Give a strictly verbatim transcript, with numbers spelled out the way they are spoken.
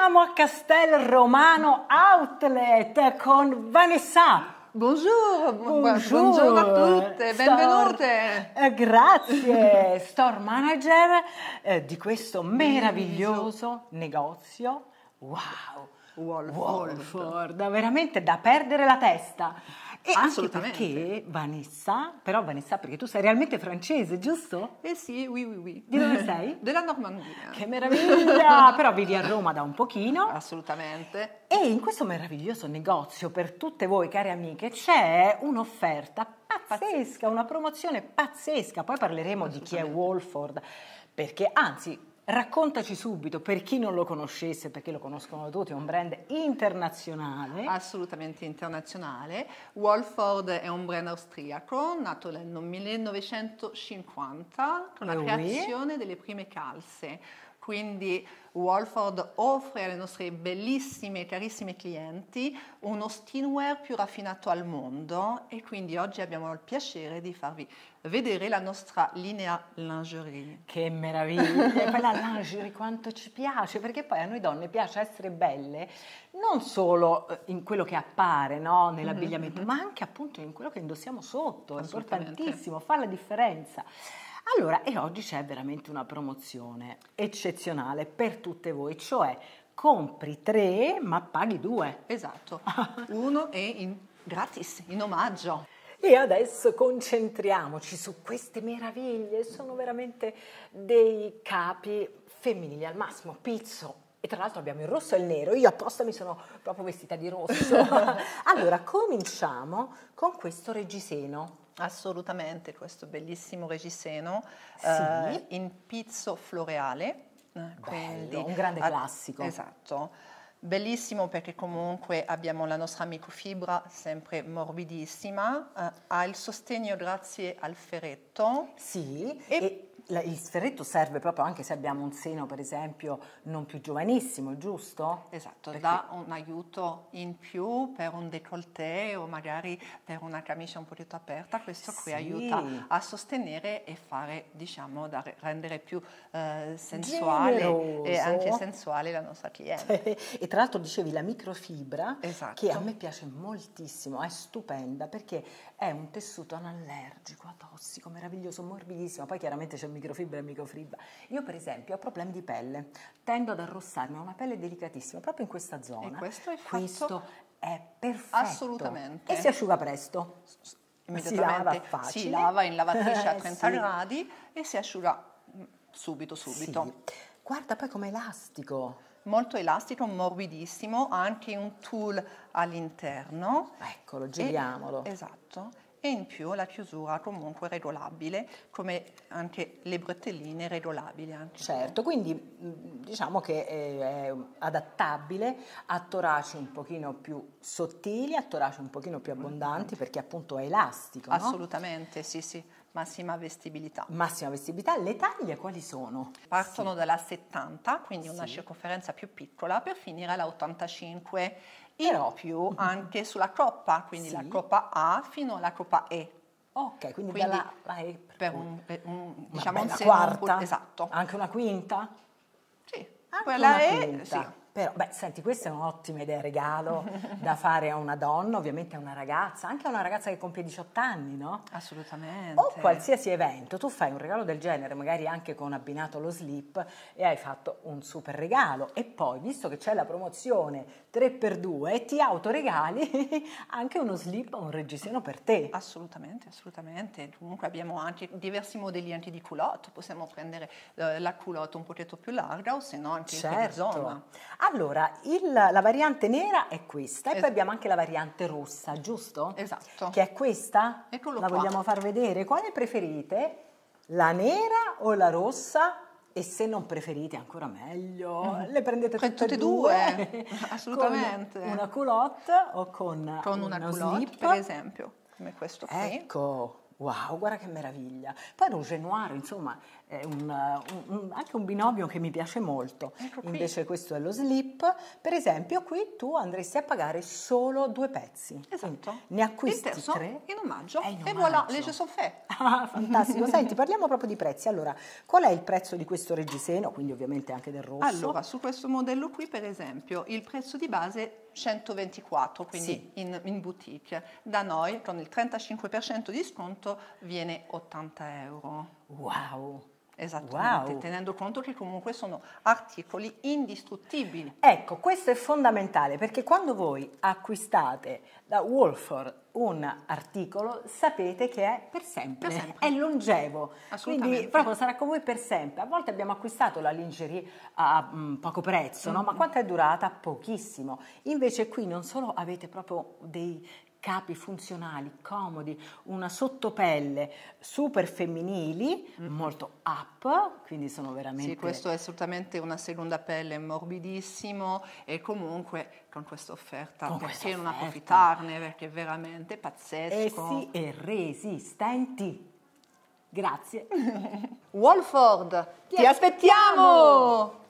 Siamo a Castel Romano Outlet con Vanessa. Buongiorno, Buongiorno, buongiorno a tutte, benvenute. Store, eh, grazie, store manager eh, di questo meraviglioso negozio. Wow, Wolford. Wolford, veramente da perdere la testa. E Assolutamente. anche perché Vanessa, però Vanessa perché tu sei realmente francese, giusto? Eh sì, oui, oui, oui. Di dove sei? Della Normandia. Che meraviglia! Però vivi a Roma da un pochino. Assolutamente. E in questo meraviglioso negozio per tutte voi care amiche c'è un'offerta pazzesca, una promozione pazzesca. Poi parleremo di chi è Wolford, perché anzi raccontaci subito per chi non lo conoscesse, perché lo conoscono tutti, è un brand internazionale. Assolutamente internazionale. Wolford è un brand austriaco nato nel millenovecentocinquanta con la Oui. creazione delle prime calze. Quindi Wolford offre alle nostre bellissime e carissime clienti uno skinwear più raffinato al mondo e quindi oggi abbiamo il piacere di farvi vedere la nostra linea lingerie. Che meraviglia, quella lingerie quanto ci piace, perché poi a noi donne piace essere belle non solo in quello che appare, no, nell'abbigliamento, mm-hmm. ma anche appunto in quello che indossiamo sotto, è importantissimo, fa la differenza. Allora, e oggi c'è veramente una promozione eccezionale per tutte voi, cioè compri tre ma paghi due. Esatto, uno è in gratis, in omaggio. E adesso concentriamoci su queste meraviglie, sono veramente dei capi femminili al massimo, pizzo. E tra l'altro abbiamo il rosso e il nero, io apposta mi sono proprio vestita di rosso. Allora, cominciamo con questo reggiseno. Assolutamente, questo bellissimo reggiseno sì. eh, in pizzo floreale. Bello, quindi, un grande classico. Esatto, bellissimo perché comunque abbiamo la nostra microfibra sempre morbidissima, eh, ha il sostegno grazie al ferretto. Sì, e, e il ferretto serve proprio anche se abbiamo un seno per esempio non più giovanissimo, giusto? Esatto, perché... dà un aiuto in più per un décolleté o magari per una camicia un po' più aperta, questo qui sì. aiuta a sostenere e fare, diciamo, da rendere più eh, sensuale generoso. E anche sensuale la nostra cliente. E tra l'altro dicevi la microfibra, esatto. che a me piace moltissimo, è stupenda perché è un tessuto anallergico, atossico, meraviglioso, morbidissimo, poi chiaramente c'è microfibra e microfibra. Io per esempio ho problemi di pelle, tendo ad arrossarmi, ho una pelle delicatissima proprio in questa zona. E questo è fatto questo è perfetto. Assolutamente. E si asciuga presto. Immediatamente si lava facile. Si lava in lavatrice a trenta sì. gradi e si asciuga subito subito. Sì. Guarda poi com'è elastico. Molto elastico, morbidissimo, ha anche un tulle all'interno. Eccolo, giriamolo. E, esatto. E in più la chiusura comunque regolabile, come anche le bretelline regolabili. Anche certo, quindi diciamo che è adattabile a toraci un pochino più sottili, a toraci un pochino più abbondanti, perché appunto è elastico, no? Assolutamente, sì, sì, massima vestibilità. Massima vestibilità. Le taglie quali sono? Partono sì. dalla settanta, quindi sì. una circonferenza più piccola, per finire alla ottantacinque. In Però, più anche sulla coppa, quindi sì. la coppa A fino alla coppa E. Ok, quindi, quindi dalla la E per un, un una diciamo un quarta, un esatto. Anche una quinta? Sì, anche quella una E, quinta. sì. Però, beh, senti, questa è un'ottima idea, regalo da fare a una donna, ovviamente a una ragazza, anche a una ragazza che compie diciotto anni, no? Assolutamente. O qualsiasi evento, tu fai un regalo del genere, magari anche con abbinato lo slip, e hai fatto un super regalo. E poi, visto che c'è la promozione tre per due, ti autoregali anche uno slip o un reggiseno per te. Assolutamente, assolutamente. Comunque abbiamo anche diversi modelli anche di culotte, possiamo prendere eh, la culotte un pochetto più larga o se no anche certo. in zona. Allora, il, la variante nera è questa, e es- poi abbiamo anche la variante rossa, giusto? Esatto. Che è questa? Eccolo la qua. vogliamo far vedere? Quale preferite? La nera o la rossa? E se non preferite ancora meglio, mm. le prendete tutte, tutte e due, due. Assolutamente. Con una culotte o con, con una culotte, slip, per esempio, come questo qui. Ecco. Wow, guarda che meraviglia. Poi rouge noir, insomma, è un, un, un, anche un binomio che mi piace molto. Ecco qui. Invece questo è lo slip. Per esempio qui tu andresti a pagare solo due pezzi. Esatto. Quindi ne acquisti il terzo tre. in omaggio. È in E omaggio. voilà, les jeux sont faits. Ah, fantastico. Senti, parliamo proprio di prezzi. Allora, qual è il prezzo di questo reggiseno? Quindi ovviamente anche del rosso. Allora, su questo modello qui, per esempio, il prezzo di base centoventiquattro, quindi Sì. in, in boutique. Da noi, con il trentacinque per cento di sconto, viene ottanta euro. Wow! Esattamente, Wow. tenendo conto che comunque sono articoli indistruttibili. Ecco, questo è fondamentale perché quando voi acquistate da Wolford un articolo sapete che è per sempre, Per sempre. è longevo, Assolutamente. quindi proprio sarà con voi per sempre. A volte abbiamo acquistato la lingerie a mm, poco prezzo, no? Ma quanto è durata? Pochissimo. Invece qui non solo avete proprio dei capi funzionali, comodi, una sottopelle super femminili, mm-hmm. molto up, quindi sono veramente... Sì, questo è assolutamente una seconda pelle, morbidissimo e comunque con questa offerta, Con perché questa non offerta. approfittarne, perché è veramente pazzesco. Eh sì, e resistenti. Grazie. Wolford, ti Ti aspettiamo!